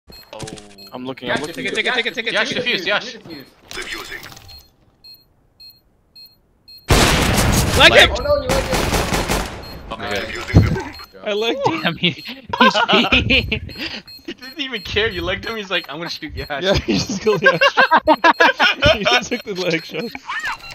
Oh. I'm looking. Yash, I'm looking. take it. Yash, defuse, Yash. Defusing. Leg him! Oh no, you like it. Okay, good. Defusing the bomb. I legged him. Damn, he's He didn't even care. You legged him. He's like, I'm gonna shoot Yash. Yeah, he just killed Yash. He just took the leg shot.